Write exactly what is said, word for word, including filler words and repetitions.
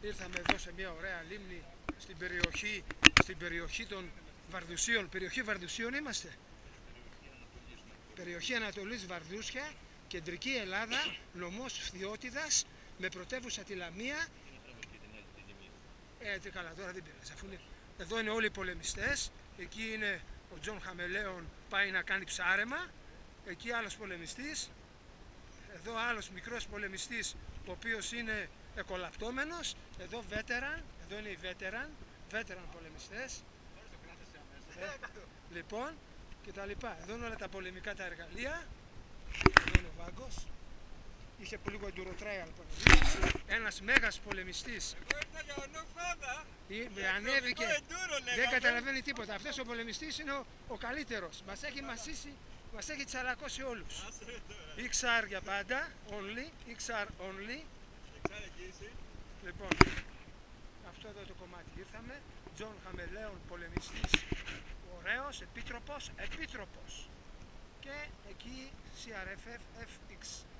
ήρθαμε εδώ σε μια ωραία λίμνη στην περιοχή, στην περιοχή των Βαρδουσίων. Περιοχή Βαρδουσίων είμαστε. Περιοχή Ανατολής Βαρδούσια, κεντρική Ελλάδα, νομός Φθιώτιδας, με πρωτεύουσα τη Λαμία. Ε, τι καλά, τώρα δεν πειράζει, αφού είναι. Εδώ είναι όλοι οι πολεμιστές. Εκεί είναι ο Τζον Χαμελέον, πάει να κάνει ψάρεμα. Εκεί άλλος πολεμιστής. Εδώ άλλος μικρός πολεμιστής, ο οποίος είναι εκολαπτώμενος. Εδώ veteran, εδώ είναι οι veteran, veteran πολεμιστές. Ε, λοιπόν, και τα λοιπά. Εδώ είναι όλα τα πολεμικά τα εργαλεία. Εδώ είναι ο Βάγκος. Είχε πολύ λίγο enduro trial πολεμής. Ένας μέγας πολεμιστής. Εγώ ήρθα για ονόφάδα. Με ανέβηκε, δεν καταλαβαίνει τίποτα. Αυτός ο πολεμιστής είναι ο, ο καλύτερος. Μας έχει μασίσει, μας έχει τσαλακώσει όλους. Εξ αρ για πάντα, only, εξ αρ only. Λοιπόν, αυτό εδώ το κομμάτι ήρθαμε. Τζον Χαμελέον πολεμιστής, ωραίος, επίτροπος, επίτροπος. Και εκεί σι αρ εφ εφ εφ εξ.